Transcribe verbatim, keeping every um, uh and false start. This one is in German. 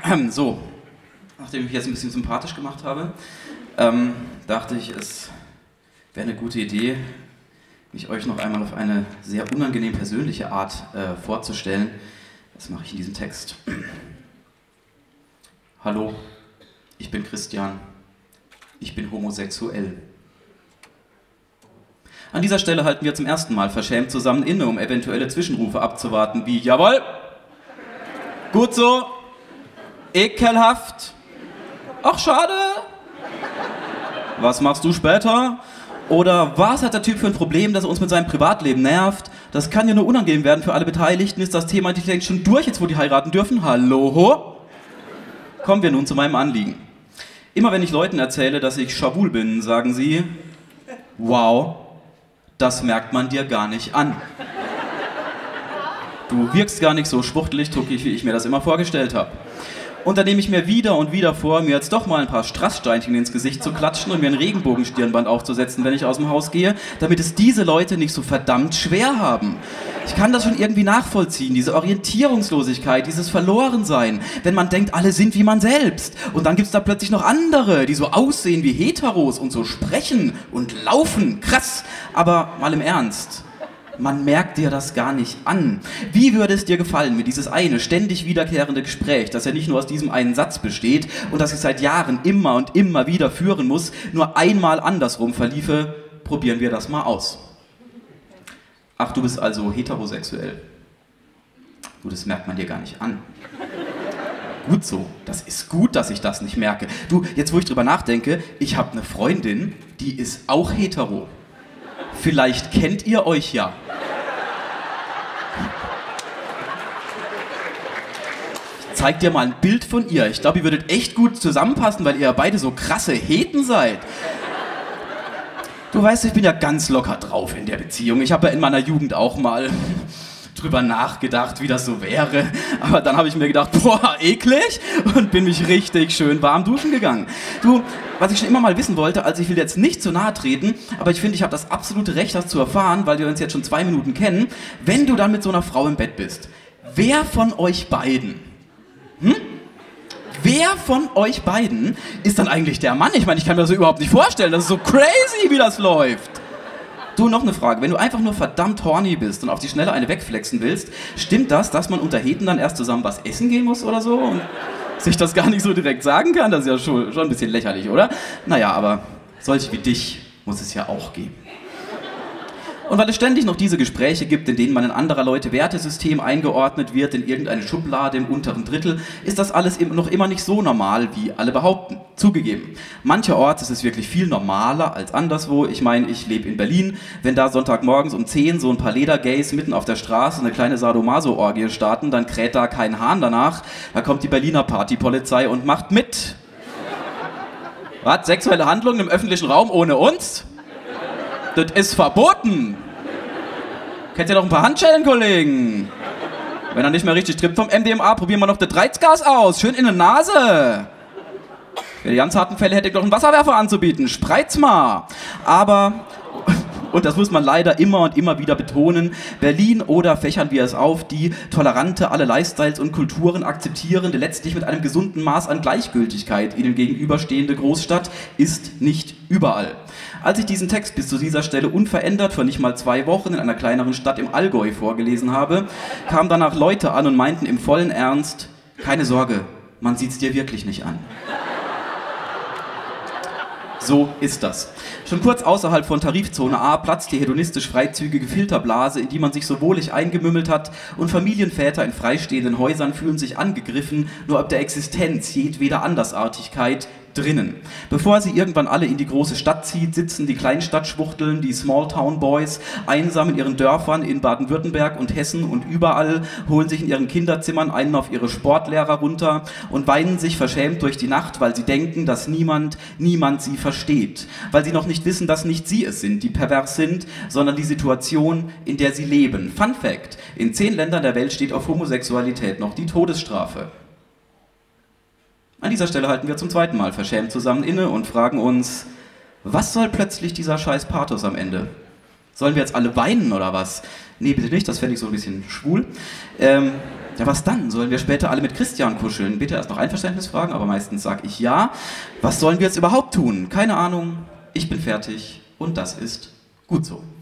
So, nachdem ich mich jetzt ein bisschen sympathisch gemacht habe, ähm, dachte ich, es wäre eine gute Idee, mich euch noch einmal auf eine sehr unangenehm persönliche Art äh, vorzustellen. Das mache ich in diesem Text. Hallo, ich bin Christian. Ich bin homosexuell. An dieser Stelle halten wir zum ersten Mal verschämt zusammen inne, um eventuelle Zwischenrufe abzuwarten, wie jawohl, gut so, ekelhaft, ach schade, was machst du später? Oder was hat der Typ für ein Problem, dass er uns mit seinem Privatleben nervt? Das kann ja nur unangenehm werden für alle Beteiligten. Ist das Thema eigentlich längst schon durch, jetzt wo die heiraten dürfen? Hallo? Kommen wir nun zu meinem Anliegen. Immer wenn ich Leuten erzähle, dass ich schwul bin, sagen sie, wow, das merkt man dir gar nicht an. Du wirkst gar nicht so schwuchtelig, tuckig, wie ich mir das immer vorgestellt habe. Und dann nehme ich mir wieder und wieder vor, mir jetzt doch mal ein paar Strasssteinchen ins Gesicht zu klatschen und mir ein Regenbogenstirnband aufzusetzen, wenn ich aus dem Haus gehe, damit es diese Leute nicht so verdammt schwer haben. Ich kann das schon irgendwie nachvollziehen, diese Orientierungslosigkeit, dieses Verlorensein, wenn man denkt, alle sind wie man selbst. Und dann gibt es da plötzlich noch andere, die so aussehen wie Heteros und so sprechen und laufen. Krass, aber mal im Ernst. Man merkt dir das gar nicht an. Wie würde es dir gefallen, mir dieses eine ständig wiederkehrende Gespräch, das ja nicht nur aus diesem einen Satz besteht und das ich seit Jahren immer und immer wieder führen muss, nur einmal andersrum verliefe? Probieren wir das mal aus. Ach, du bist also heterosexuell. Du, das merkt man dir gar nicht an. Gut so, das ist gut, dass ich das nicht merke. Du, jetzt wo ich drüber nachdenke, ich habe eine Freundin, die ist auch hetero. Vielleicht kennt ihr euch ja. Ich zeig dir mal ein Bild von ihr. Ich glaube, ihr würdet echt gut zusammenpassen, weil ihr ja beide so krasse Heten seid. Du weißt, ich bin ja ganz locker drauf in der Beziehung. Ich habe ja in meiner Jugend auch mal drüber nachgedacht, wie das so wäre. Aber dann habe ich mir gedacht, boah, eklig, und bin mich richtig schön warm duschen gegangen. Du, was ich schon immer mal wissen wollte, also ich will jetzt nicht zu nahe treten, aber ich finde, ich habe das absolute Recht, das zu erfahren, weil wir uns jetzt schon zwei Minuten kennen, wenn du dann mit so einer Frau im Bett bist. Wer von euch beiden, hm? Wer von euch beiden ist dann eigentlich der Mann? Ich meine, ich kann mir das so überhaupt nicht vorstellen, das ist so crazy, wie das läuft. Du, noch eine Frage. Wenn du einfach nur verdammt horny bist und auf die Schnelle eine wegflexen willst, stimmt das, dass man unter Heten dann erst zusammen was essen gehen muss oder so und sich das gar nicht so direkt sagen kann? Das ist ja schon, schon ein bisschen lächerlich, oder? Naja, aber solche wie dich muss es ja auch geben. Und weil es ständig noch diese Gespräche gibt, in denen man in anderer Leute Wertesystem eingeordnet wird, in irgendeine Schublade im unteren Drittel, ist das alles noch immer nicht so normal, wie alle behaupten. Zugegeben. Mancherorts ist es wirklich viel normaler als anderswo. Ich meine, ich lebe in Berlin. Wenn da Sonntagmorgens um zehn so ein paar Ledergays mitten auf der Straße eine kleine Sadomaso-Orgie starten, dann kräht da kein Hahn danach. Da kommt die Berliner Partypolizei und macht mit. Was? Sexuelle Handlungen im öffentlichen Raum ohne uns? Das ist verboten. Kennt ihr noch ein paar Handschellen, Kollegen? Wenn er nicht mehr richtig trippt vom M D M A, probieren wir noch das Reizgas aus. Schön in der Nase. Für die ganz harten Fälle hätte ich noch einen Wasserwerfer anzubieten. Spreit's mal. Aber, und das muss man leider immer und immer wieder betonen, Berlin, oder fächern wir es auf, die tolerante, alle Lifestyles und Kulturen akzeptierende, letztlich mit einem gesunden Maß an Gleichgültigkeit ihnen gegenüberstehende Großstadt ist nicht überall. Als ich diesen Text bis zu dieser Stelle unverändert vor nicht mal zwei Wochen in einer kleineren Stadt im Allgäu vorgelesen habe, kamen danach Leute an und meinten im vollen Ernst, keine Sorge, man sieht's dir wirklich nicht an. So ist das. Schon kurz außerhalb von Tarifzone A platzt die hedonistisch freizügige Filterblase, in die man sich so wohlig eingemümmelt hat, und Familienväter in freistehenden Häusern fühlen sich angegriffen, nur ob der Existenz jedweder Andersartigkeit drinnen. Bevor sie irgendwann alle in die große Stadt zieht, sitzen die Kleinstadtschwuchteln, die Smalltown-Boys, einsam in ihren Dörfern in Baden-Württemberg und Hessen und überall, holen sich in ihren Kinderzimmern einen auf ihre Sportlehrer runter und weinen sich verschämt durch die Nacht, weil sie denken, dass niemand, niemand sie versteht. Weil sie noch nicht wissen, dass nicht sie es sind, die pervers sind, sondern die Situation, in der sie leben. Fun Fact: In zehn Ländern der Welt steht auf Homosexualität noch die Todesstrafe. An dieser Stelle halten wir zum zweiten Mal verschämt zusammen inne und fragen uns, was soll plötzlich dieser scheiß Pathos am Ende? Sollen wir jetzt alle weinen oder was? Nee, bitte nicht, das fände ich so ein bisschen schwul. Ähm, Ja, was dann? Sollen wir später alle mit Christian kuscheln? Bitte erst noch Einverständnis fragen, aber meistens sag ich ja. Was sollen wir jetzt überhaupt tun? Keine Ahnung. Ich bin fertig und das ist gut so.